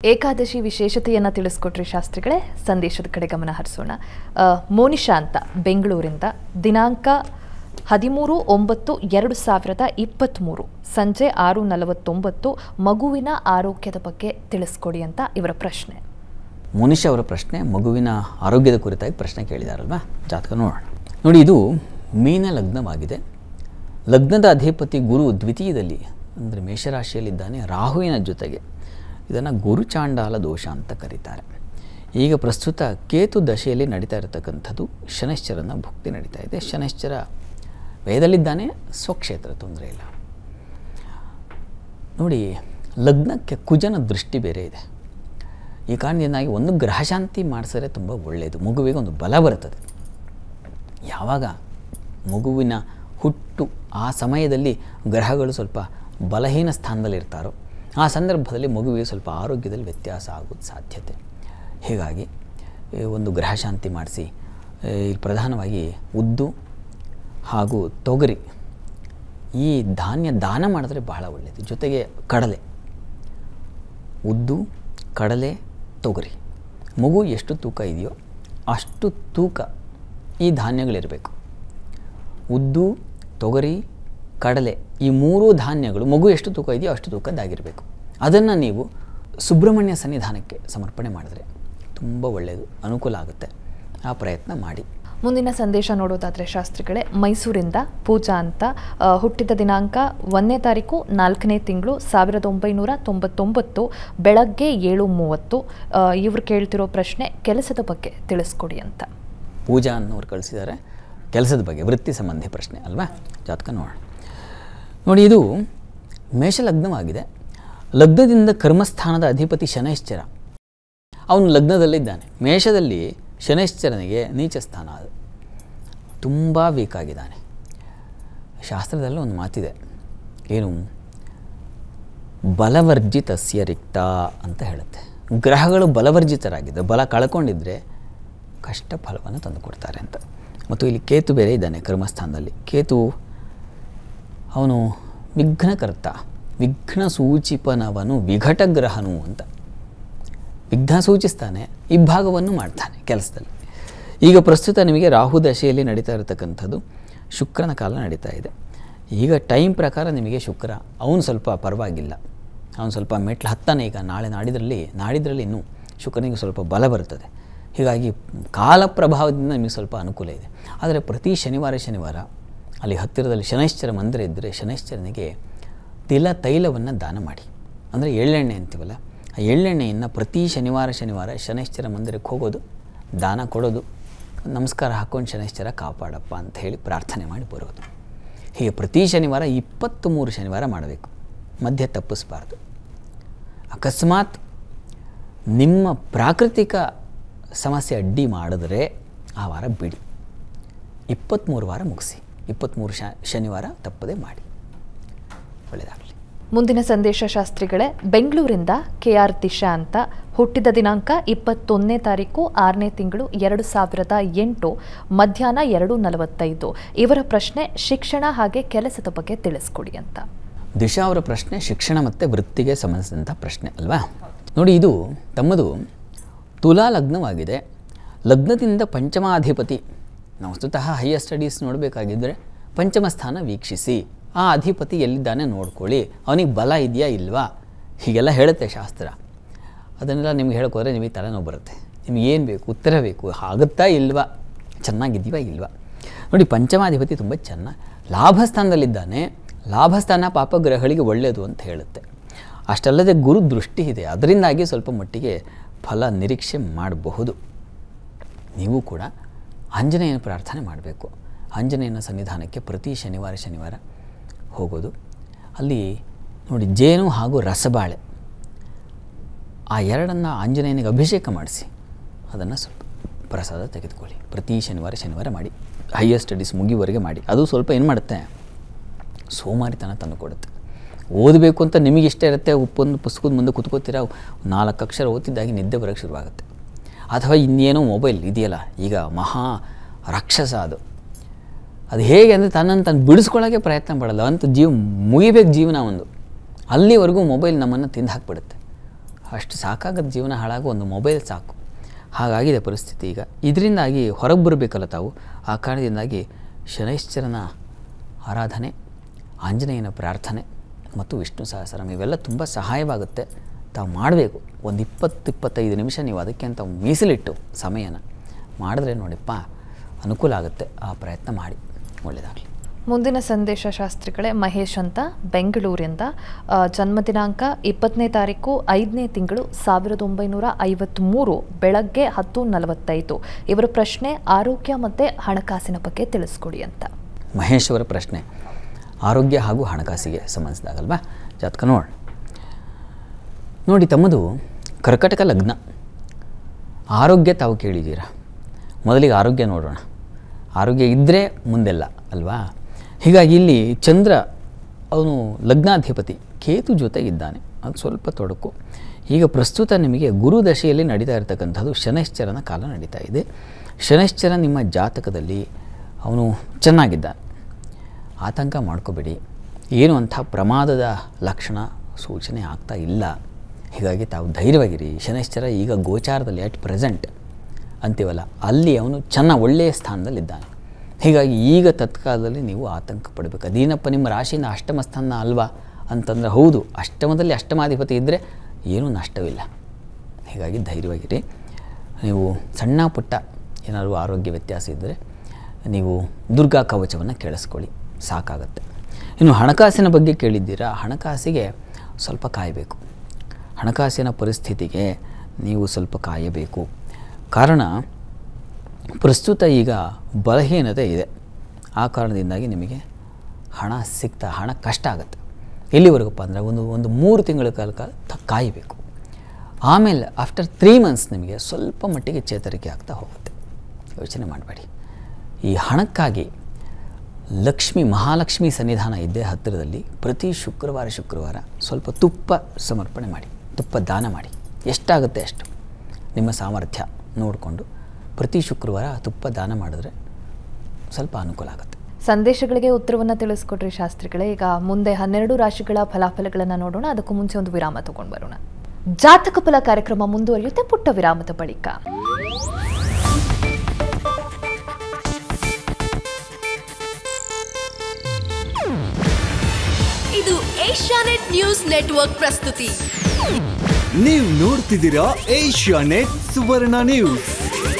ಏಕಾದಶಿ ವಿಶೇಷತೆಯನ್ನು ತಿಳಿಸ್ಕೊಟ್ರಿ ಶಾಸ್ತ್ರಿಗಳೇ. ಸಂದೇಶದ ಕಡೆ ಗಮನ ಹರಿಸೋಣ. ಮೋನಿಶಾ ಅಂತ ಬೆಂಗಳೂರಿಂದ ದಿನಾಂಕ 13/9/2023 ಸಂಜೆ 6:49 ಮಗುವಿನ ಆರೋಗ್ಯದ ಬಗ್ಗೆ ತಿಳಿಸ್ಕೊಡಿ ಅಂತ ಇವರ ಪ್ರಶ್ನೆ. ಮೋನಿಶಾ ಅವರ ಪ್ರಶ್ನೆ ಮಗುವಿನ ಆರೋಗ್ಯದ ಕುರಿತಾಗಿ ಪ್ರಶ್ನೆ ಕೇಳಿದಾರಲ್ವಾ, ಜಾತಕ ನೋಡೋಣ. ನೋಡಿ, ಇದು ಮೀನ ಲಗ್ನವಾಗಿದೆ. ಲಗ್ನದ ಅಧಿಪತಿ ಗುರು ದ್ವಿತೀಯದಲ್ಲಿ ಅಂದರೆ ಮೇಷರಾಶಿಯಲ್ಲಿದ್ದಾನೆ ರಾಹುವಿನ ಜೊತೆಗೆ. ಇದನ್ನು ಗುರುಚಾಂಡಾಲ ದೋಷ ಅಂತ ಕರೀತಾರೆ. ಈಗ ಪ್ರಸ್ತುತ ಕೇತು ದಶೆಯಲ್ಲಿ ನಡೀತಾ ಇರತಕ್ಕಂಥದ್ದು ಶನೈಶ್ಚರನ ಭುಕ್ತಿ ನಡೀತಾ ಇದೆ. ಶನೈಶ್ಚರ ವೇದಲ್ಲಿದ್ದಾನೆ, ಸ್ವಕ್ಷೇತ್ರ, ತೊಂದರೆ ಇಲ್ಲ. ನೋಡಿ, ಲಗ್ನಕ್ಕೆ ಕುಜನ ದೃಷ್ಟಿ ಬೇರೆ ಇದೆ. ಈ ಕಾರಣದಿಂದಾಗಿ ಒಂದು ಗ್ರಹಶಾಂತಿ ಮಾಡಿಸಿದ್ರೆ ತುಂಬ ಒಳ್ಳೆಯದು. ಮಗುವಿಗೆ ಒಂದು ಬಲ ಬರ್ತದೆ. ಯಾವಾಗ ಮಗುವಿನ ಹುಟ್ಟು ಆ ಸಮಯದಲ್ಲಿ ಗ್ರಹಗಳು ಸ್ವಲ್ಪ ಬಲಹೀನ ಸ್ಥಾನದಲ್ಲಿರ್ತಾರೋ ಆ ಸಂದರ್ಭದಲ್ಲಿ ಮಗುವಿಗೆ ಸ್ವಲ್ಪ ಆರೋಗ್ಯದಲ್ಲಿ ವ್ಯತ್ಯಾಸ ಆಗೋದು ಸಾಧ್ಯತೆ. ಹೀಗಾಗಿ ಒಂದು ಗ್ರಹಶಾಂತಿ ಮಾಡಿಸಿ, ಪ್ರಧಾನವಾಗಿ ಉದ್ದು ಹಾಗೂ ತೊಗರಿ ಈ ಧಾನ್ಯ ದಾನ ಮಾಡಿದ್ರೆ ಬಹಳ ಒಳ್ಳೆಯದು. ಜೊತೆಗೆ ಕಡಲೆ, ಉದ್ದು, ಕಡಲೆ, ತೊಗರಿ, ಮಗು ಎಷ್ಟು ತೂಕ ಇದೆಯೋ ಅಷ್ಟು ತೂಕ ಈ ಧಾನ್ಯಗಳಿರಬೇಕು. ಉದ್ದು, ತೊಗರಿ, ಕಡಲೆ ಈ ಮೂರೂ ಧಾನ್ಯಗಳು ಮಗು ಎಷ್ಟು ತೂಕ ಇದೆಯೋ ಅಷ್ಟು ತೂಕದ್ದಾಗಿರಬೇಕು. ಅದನ್ನು ನೀವು ಸುಬ್ರಹ್ಮಣ್ಯ ಸನ್ನಿಧಾನಕ್ಕೆ ಸಮರ್ಪಣೆ ಮಾಡಿದ್ರೆ ತುಂಬ ಒಳ್ಳೆಯದು, ಅನುಕೂಲ ಆಗುತ್ತೆ. ಆ ಪ್ರಯತ್ನ ಮಾಡಿ. ಮುಂದಿನ ಸಂದೇಶ ನೋಡೋದಾದರೆ ಶಾಸ್ತ್ರಿಗಳೇ, ಮೈಸೂರಿಂದ ಪೂಜಾ ಅಂತ, ಹುಟ್ಟಿದ ದಿನಾಂಕ 1ನೇ ತಾರೀಕು 4ನೇ ತಿಂಗಳು 1999 ಬೆಳಗ್ಗೆ 7:30. ಇವರು ಕೇಳ್ತಿರೋ ಪ್ರಶ್ನೆ ಕೆಲಸದ ಬಗ್ಗೆ ತಿಳಿಸ್ಕೊಡಿ ಅಂತ. ಪೂಜಾ ಅನ್ನೋರು ಕಳಿಸಿದ್ದಾರೆ. ಕೆಲಸದ ಬಗ್ಗೆ, ವೃತ್ತಿ ಸಂಬಂಧಿ ಪ್ರಶ್ನೆ ಅಲ್ವಾ, ಜಾತಕ ನೋಡೋಣ. ನೋಡಿ, ಇದು ಮೇಷಲಗ್ನವಾಗಿದೆ. ಲಗ್ನದಿಂದ ಕರ್ಮಸ್ಥಾನದ ಅಧಿಪತಿ ಶನೈಶ್ಚರ, ಅವನು ಲಗ್ನದಲ್ಲಿದ್ದಾನೆ. ಮೇಷದಲ್ಲಿ ಶನೈಶ್ಚರನಿಗೆ ನೀಚ ಸ್ಥಾನ, ಅದು ತುಂಬ ವೀಕ್ ಆಗಿದ್ದಾನೆ. ಶಾಸ್ತ್ರದಲ್ಲಿ ಒಂದು ಮಾತಿದೆ, ಏನು, ಬಲವರ್ಜಿತಸ್ಯ ರಿಕ್ತ ಅಂತ ಹೇಳುತ್ತೆ. ಗ್ರಹಗಳು ಬಲವರ್ಜಿತರಾಗಿದ್ದರೆ, ಬಲ ಕಳ್ಕೊಂಡಿದ್ರೆ ಕಷ್ಟ ಫಲವನ್ನು ತಂದುಕೊಡ್ತಾರೆ ಅಂತ. ಮತ್ತು ಇಲ್ಲಿ ಕೇತು ಬೇರೆ ಇದ್ದಾನೆ ಕರ್ಮಸ್ಥಾನದಲ್ಲಿ. ಕೇತು ಅವನು ವಿಘ್ನಕರ್ತ, ವಿಘ್ನ ಸೂಚಿಪನವನು ವಿಘಟಗ್ರಹನು ಅಂತ. ವಿಘ್ನ ಸೂಚಿಸ್ತಾನೆ, ಇಬ್ಬಾಗವನ್ನು ಮಾಡ್ತಾನೆ ಕೆಲಸದಲ್ಲಿ. ಈಗ ಪ್ರಸ್ತುತ ನಿಮಗೆ ರಾಹು ದಶೆಯಲ್ಲಿ ನಡೀತಾ ಇರತಕ್ಕಂಥದ್ದು ಶುಕ್ರನ ಕಾಲ ನಡೀತಾ ಇದೆ. ಈಗ ಟೈಮ್ ಪ್ರಕಾರ ನಿಮಗೆ ಶುಕ್ರ ಅವನು ಸ್ವಲ್ಪ ಪರವಾಗಿಲ್ಲ, ಅವನು ಸ್ವಲ್ಪ ಮೆಟ್ಲು ಹತ್ತಾನೆ. ಈಗ ನಾಡಿದ್ರಲ್ಲಿ ಇನ್ನೂ ಶುಕ್ರನಿಗೆ ಸ್ವಲ್ಪ ಬಲ ಬರ್ತದೆ. ಹೀಗಾಗಿ ಕಾಲ ಪ್ರಭಾವದಿಂದ ನಿಮಗೆ ಸ್ವಲ್ಪ ಅನುಕೂಲ ಇದೆ. ಆದರೆ ಪ್ರತಿ ಶನಿವಾರ ಅಲ್ಲಿ ಹತ್ತಿರದಲ್ಲಿ ಶನೈಶ್ಚರ ಮಂದಿರ ಇದ್ದರೆ ಶನೈಶ್ಚರನಿಗೆ ತೈಲವನ್ನು ದಾನ ಮಾಡಿ. ಅಂದರೆ ಎಳ್ಳೆಣ್ಣೆ ಅಂತೀವಲ್ಲ, ಆ ಎಳ್ಳೆಣ್ಣೆಯನ್ನು ಪ್ರತಿ ಶನಿವಾರ ಶನೈಶ್ಚರ ಮಂದಿರಕ್ಕೆ ಹೋಗೋದು, ದಾನ ಕೊಡೋದು, ನಮಸ್ಕಾರ ಹಾಕ್ಕೊಂಡು ಶನೈಶ್ಚರ ಕಾಪಾಡಪ್ಪ ಅಂತ ಹೇಳಿ ಪ್ರಾರ್ಥನೆ ಮಾಡಿ ಬರೋದು. ಹೀಗೆ ಪ್ರತಿ ಶನಿವಾರ 23 ಶನಿವಾರ ಮಾಡಬೇಕು, ಮಧ್ಯೆ ತಪ್ಪಿಸಬಾರ್ದು. ಅಕಸ್ಮಾತ್ ನಿಮ್ಮ ಪ್ರಾಕೃತಿಕ ಸಮಸ್ಯೆ ಅಡ್ಡಿ ಮಾಡಿದ್ರೆ ಆ ವಾರ ಬಿಡಿ, 23 ವಾರ ಮುಗಿಸಿ, 23 ಶನಿವಾರ ತಪ್ಪದೆ ಮಾಡಿ. ಒಳ್ಳೆಯದಾಗಲಿ. ಮುಂದಿನ ಸಂದೇಶ ಶಾಸ್ತ್ರಿಗಳೇ, ಬೆಂಗಳೂರಿಂದ KR ದಿಶಾ ಅಂತ, ಹುಟ್ಟಿದ ದಿನಾಂಕ 21ನೇ ತಾರೀಕು 6ನೇ ತಿಂಗಳು 2008 ಮಧ್ಯಾಹ್ನ 2:45. ಇವರ ಪ್ರಶ್ನೆ ಶಿಕ್ಷಣ ಹಾಗೆ ಕೆಲಸದ ಬಗ್ಗೆ ತಿಳಿಸ್ಕೊಡಿ ಅಂತ. ದಿಶಾ ಅವರ ಪ್ರಶ್ನೆ ಶಿಕ್ಷಣ ಮತ್ತು ವೃತ್ತಿಗೆ ಸಂಬಂಧಿಸಿದಂಥ ಪ್ರಶ್ನೆ ಅಲ್ವಾ. ನೋಡಿ, ಇದು ತಮ್ಮದು ತುಲಾ ಲಗ್ನವಾಗಿದೆ. ಲಗ್ನದಿಂದ ಪಂಚಮಾಧಿಪತಿ, ನಾವು ವಸ್ತುತಃ ಹೈಯರ್ ಸ್ಟಡೀಸ್ ನೋಡಬೇಕಾಗಿದ್ದರೆ ಪಂಚಮ ಸ್ಥಾನ ವೀಕ್ಷಿಸಿ, ಆ ಅಧಿಪತಿ ಎಲ್ಲಿದ್ದಾನೆ ನೋಡ್ಕೊಳ್ಳಿ, ಅವನಿಗೆ ಬಲ ಇದೆಯಾ ಇಲ್ವಾ, ಹೀಗೆಲ್ಲ ಹೇಳುತ್ತೆ ಶಾಸ್ತ್ರ. ಅದನ್ನೆಲ್ಲ ನಿಮ್ಗೆ ಹೇಳೋಕೋದ್ರೆ ನಿಮಗೆ ತಲೆನೋವು ಬರುತ್ತೆ. ನಿಮ್ಗೆ ಏನು ಬೇಕು, ಉತ್ತರ ಬೇಕು, ಆಗುತ್ತಾ ಇಲ್ವಾ, ಚೆನ್ನಾಗಿದ್ದೀವಾ ಇಲ್ವಾ. ನೋಡಿ, ಪಂಚಮಾಧಿಪತಿ ತುಂಬ ಚೆನ್ನಾಗಿ ಲಾಭಸ್ಥಾನದಲ್ಲಿದ್ದಾನೆ. ಲಾಭಸ್ಥಾನ ಪಾಪಗ್ರಹಗಳಿಗೆ ಒಳ್ಳೆಯದು ಅಂತ ಹೇಳುತ್ತೆ. ಅಷ್ಟಲ್ಲದೆ ಗುರು ದೃಷ್ಟಿ ಇದೆ, ಅದರಿಂದಾಗಿ ಸ್ವಲ್ಪ ಮಟ್ಟಿಗೆ ಫಲ ನಿರೀಕ್ಷೆ ಮಾಡಬಹುದು. ನೀವು ಕೂಡ ಆಂಜನೇಯನ ಪ್ರಾರ್ಥನೆ ಮಾಡಬೇಕು. ಆಂಜನೇಯನ ಸನ್ನಿಧಾನಕ್ಕೆ ಪ್ರತಿ ಶನಿವಾರ ಹೋಗೋದು. ಅಲ್ಲಿ ನೋಡಿ, ಜೇನು ಹಾಗೂ ರಸಬಾಳೆ ಆ ಎರಡನ್ನು ಆಂಜನೇಯನಿಗೆ ಅಭಿಷೇಕ ಮಾಡಿಸಿ ಅದನ್ನು ಸ್ವಲ್ಪ ಪ್ರಸಾದ ತೆಗೆದುಕೊಳ್ಳಿ. ಪ್ರತಿ ಶನಿವಾರ ಮಾಡಿ, ಹೈಯರ್ ಸ್ಟಡೀಸ್ ಮುಗಿಯುವವರೆಗೆ ಮಾಡಿ. ಅದು ಸ್ವಲ್ಪ ಏನು ಮಾಡುತ್ತೆ, ಸೋಮಾರಿತನ ತಂದು ಕೊಡುತ್ತೆ. ಓದಬೇಕು ಅಂತ ನಿಮಗೆ ಇಷ್ಟ ಇರುತ್ತೆ, ಒಂದು ಪುಸ್ತಕದ ಮುಂದೆ ಕೂತ್ಕೋತೀರ, 4 ಅಕ್ಷರ ಓದ್ತಿದ್ದಾಗಿ ನಿದ್ದೆ ಬರೋಕ್ಕೆ ಶುರುವಾಗುತ್ತೆ. ಅಥವಾ ಇನ್ನೇನೋ ಮೊಬೈಲ್ ಇದೆಯಲ್ಲ, ಈಗ ಮಹಾ ರಾಕ್ಷಸ ಅದು ಹೇಗೆ ಅಂದರೆ ತನ್ನನ್ನು ಬಿಡಿಸ್ಕೊಳ್ಳೋಕ್ಕೆ ಪ್ರಯತ್ನ ಪಡಲ್ಲ ಅಂತ ಮುಗಿಬೇಕು ಜೀವನ ಒಂದು. ಅಲ್ಲಿವರೆಗೂ ಮೊಬೈಲ್ ನಮ್ಮನ್ನು ತಿಂದು ಹಾಕ್ಬಿಡುತ್ತೆ. ಅಷ್ಟು ಸಾಕಾಗದ ಜೀವನ ಹಾಳಾಗಿ ಒಂದು ಮೊಬೈಲ್ ಸಾಕು, ಹಾಗಾಗಿದೆ ಪರಿಸ್ಥಿತಿ ಈಗ. ಇದರಿಂದಾಗಿ ಹೊರಗೆ ಬರಬೇಕಲ್ಲ ತಾವು. ಆ ಕಾರಣದಿಂದಾಗಿ ಶನೈಶ್ಚರನ ಆರಾಧನೆ, ಆಂಜನೇಯನ ಪ್ರಾರ್ಥನೆ ಮತ್ತು ವಿಷ್ಣು ಸಹಸ್ರನಾಮ ಇವೆಲ್ಲ ತುಂಬ ಸಹಾಯವಾಗುತ್ತೆ. ತಾವು ಮಾಡಬೇಕು. ಒಂದು 20-25 ನಿಮಿಷ ನೀವು ಅದಕ್ಕೆ ಅಂತ ಮೀಸಲಿಟ್ಟು ಸಮಯನ ಮಾಡಿದ್ರೆ ನೋಡಿಪ್ಪ ಅನುಕೂಲ ಆಗುತ್ತೆ. ಆ ಪ್ರಯತ್ನ ಮಾಡಿ, ಒಳ್ಳೆಯದಾಗಲಿ. ಮುಂದಿನ ಸಂದೇಶ ಶಾಸ್ತ್ರಿಗಳೇ, ಮಹೇಶ್ ಅಂತ ಬೆಂಗಳೂರಿಂದ, ಜನ್ಮ ದಿನಾಂಕ 20ನೇ ತಾರೀಕು 5ನೇ ತಿಂಗಳು 1953 ಬೆಳಗ್ಗೆ 10:45. ಇವರ ಪ್ರಶ್ನೆ ಆರೋಗ್ಯ ಮತ್ತು ಹಣಕಾಸಿನ ಬಗ್ಗೆ ತಿಳಿಸ್ಕೊಡಿ ಅಂತ. ಮಹೇಶ್ ಅವರ ಪ್ರಶ್ನೆ ಆರೋಗ್ಯ ಹಾಗೂ ಹಣಕಾಸಿಗೆ ಸಂಬಂಧಿಸಿದಾಗಲ್ವಾ. ಜಾತಕ ನೋಡಿ ತಮ್ಮದು ಕರ್ಕಟಕ ಲಗ್ನ. ಆರೋಗ್ಯ ತಾವು ಕೇಳಿದ್ದೀರಾ. ಮೊದಲಿಗೆ ಆರೋಗ್ಯ ನೋಡೋಣ. ಆರೋಗ್ಯ ಇದ್ದರೆ ಮುಂದೆಲ್ಲ ಅಲ್ವಾ. ಹೀಗಾಗಿ ಇಲ್ಲಿ ಚಂದ್ರ ಅವನು ಲಗ್ನಾಧಿಪತಿ ಕೇತು ಜೊತೆಗಿದ್ದಾನೆ, ಅದು ಸ್ವಲ್ಪ ತೊಡಕು. ಈಗ ಪ್ರಸ್ತುತ ನಿಮಗೆ ಗುರು ದಶೆಯಲ್ಲಿ ನಡೀತಾ ಇರತಕ್ಕಂಥದ್ದು ಶನೈಶ್ಚರನ ಕಾಲ ನಡೀತಾ ಇದೆ. ಶನೈಶ್ಚರ ನಿಮ್ಮ ಜಾತಕದಲ್ಲಿ ಅವನು ಚೆನ್ನಾಗಿದ್ದಾನೆ, ಆತಂಕ ಮಾಡ್ಕೋಬೇಡಿ. ಏನು ಅಂಥ ಪ್ರಮಾದದ ಲಕ್ಷಣ ಸೂಚನೆ ಆಗ್ತಾ ಇಲ್ಲ. ಹೀಗಾಗಿ ತಾವು ಧೈರ್ಯವಾಗಿರಿ. ಶನೈಶ್ಚರ ಈಗ ಗೋಚಾರದಲ್ಲಿ ಅಟ್ ಪ್ರೆಸೆಂಟ್ ಅಂತೀವಲ್ಲ, ಅಲ್ಲಿ ಅವನು ಒಳ್ಳೆಯ ಸ್ಥಾನದಲ್ಲಿದ್ದಾನೆ. ಹೀಗಾಗಿ ಈಗ ತತ್ಕಾಲದಲ್ಲಿ ನೀವು ಆತಂಕ ಪಡಬೇಕು. ಅದೇನಪ್ಪ ನಿಮ್ಮ ರಾಶಿಯಿಂದ ಅಷ್ಟಮ ಸ್ಥಾನ ಅಲ್ವಾ ಅಂತಂದರೆ ಹೌದು, ಅಷ್ಟಮದಲ್ಲಿ ಅಷ್ಟಮಾಧಿಪತಿ ಇದ್ದರೆ ಏನೂ ನಷ್ಟವಿಲ್ಲ. ಹೀಗಾಗಿ ಧೈರ್ಯವಾಗಿರಿ. ನೀವು ಸಣ್ಣ ಪುಟ್ಟ ಏನಾದರೂ ಆರೋಗ್ಯ ವ್ಯತ್ಯಾಸ ಇದ್ದರೆ ನೀವು ದುರ್ಗಾ ಕವಚವನ್ನು ಕೇಳಿಸ್ಕೊಳ್ಳಿ, ಸಾಕಾಗುತ್ತೆ. ಇನ್ನು ಹಣಕಾಸಿನ ಬಗ್ಗೆ ಕೇಳಿದ್ದೀರಾ. ಹಣಕಾಸಿಗೆ ಸ್ವಲ್ಪ ಕಾಯಬೇಕು. ಹಣಕಾಸಿನ ಪರಿಸ್ಥಿತಿಗೆ ನೀವು ಸ್ವಲ್ಪ ಕಾಯಬೇಕು. ಕಾರಣ ಪ್ರಸ್ತುತ ಈಗ ಬಲಹೀನತೆ ಇದೆ. ಆ ಕಾರಣದಿಂದಾಗಿ ನಿಮಗೆ ಹಣ ಕಷ್ಟ ಆಗುತ್ತೆ. ಎಲ್ಲಿವರೆಗಪ್ಪ ಅಂದರೆ ಒಂದು 3 ತಿಂಗಳ ಕಾಲ ಕಾಯಬೇಕು. ಆಮೇಲೆ ಆಫ್ಟರ್ 3 ಮಂತ್ಸ್ ನಿಮಗೆ ಸ್ವಲ್ಪ ಮಟ್ಟಿಗೆ ಚೇತರಿಕೆ ಆಗ್ತಾ ಹೋಗುತ್ತೆ. ಯೋಚನೆ ಮಾಡಬೇಡಿ. ಈ ಹಣಕ್ಕಾಗಿ ಮಹಾಲಕ್ಷ್ಮಿ ಸನ್ನಿಧಾನ ಇದ್ದೇ ಹತ್ತಿರದಲ್ಲಿ ಪ್ರತಿ ಶುಕ್ರವಾರ ಸ್ವಲ್ಪ ತುಪ್ಪ ಸಮರ್ಪಣೆ ಮಾಡಿ, ತುಪ್ಪ ದಾನ ಮಾಡಿ. ಎಷ್ಟಾಗುತ್ತೆ ಅಷ್ಟು ನಿಮ್ಮ ಸಾಮರ್ಥ್ಯ ನೋಡಿಕೊಂಡು ಪ್ರತಿ ಶುಕ್ರವಾರ ತುಪ್ಪ ದಾನ ಮಾಡಿದ್ರೆ ಸ್ವಲ್ಪ ಅನುಕೂಲ ಆಗುತ್ತೆ. ಸಂದೇಶಗಳಿಗೆ ಉತ್ತರವನ್ನು ತಿಳಿಸ್ಕೊಟ್ರಿ ಶಾಸ್ತ್ರಿಗಳೇ. ಈಗ ಮುಂದೆ 12 ರಾಶಿಗಳ ಫಲಾಫಲಗಳನ್ನು ನೋಡೋಣ. ಅದಕ್ಕೂ ಮುಂಚೆ ಒಂದು ವಿರಾಮ ತಗೊಂಡು ಬರೋಣ. ಜಾತಕ ಫಲ ಕಾರ್ಯಕ್ರಮ ಮುಂದುವರಿಯುತ್ತೆ ಪುಟ್ಟ ವಿರಾಮದ ಬಳಿಕ. ಇದು ಏಷ್ಯಾನೆಟ್ ನ್ಯೂಸ್ ನೆಟ್ವರ್ಕ್ ಪ್ರಸ್ತುತಿ. ನೀವು ನೋಡ್ತಿದ್ದೀರಾ ಏಷ್ಯಾನೆಟ್ ಸುವರ್ಣ ನ್ಯೂಸ್.